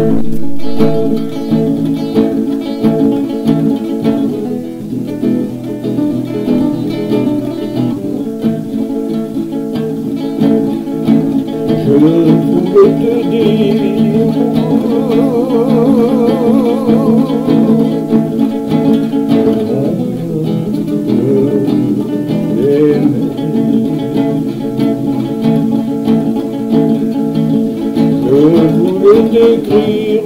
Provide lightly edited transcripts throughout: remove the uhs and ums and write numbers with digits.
Je voulais te dire je voulais t'écrire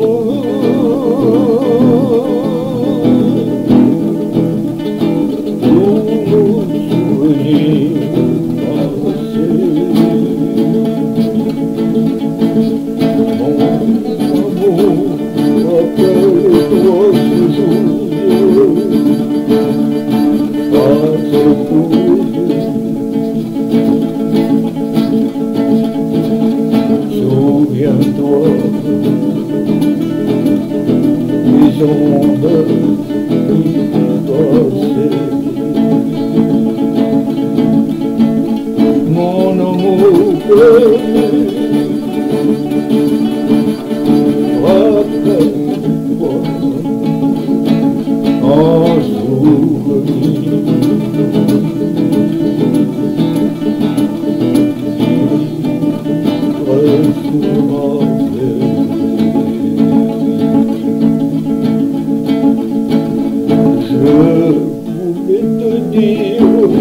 tous nos souvenirs passés. Rappelle-toi ce jour face aux yeux. Souviens-toi des ondes qui passaient. Mon amour perdu, rappelle-moi en souvenir. Je voulais te dire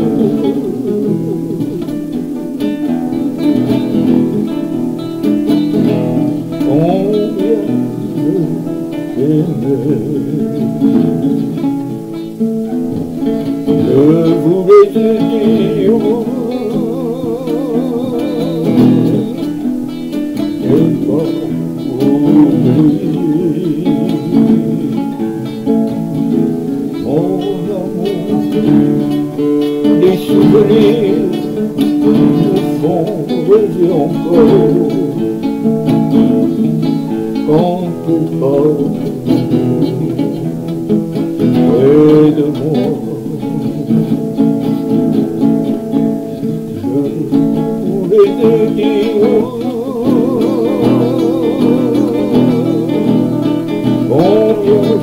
combien je t'aimais. Je voulais te dire et pas oublier. Mon amour, des souvenirs me font rêver encore. Quand tu parles près de moi, je voulais te dire combien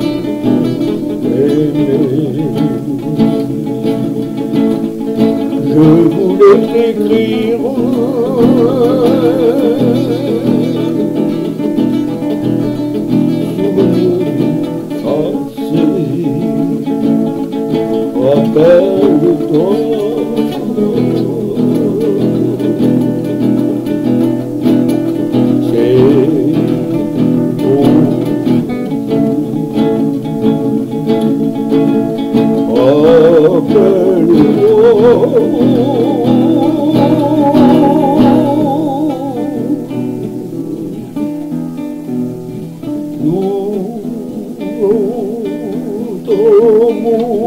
je voulais t'écrire souvenirs passés. Rappelle-toi nous,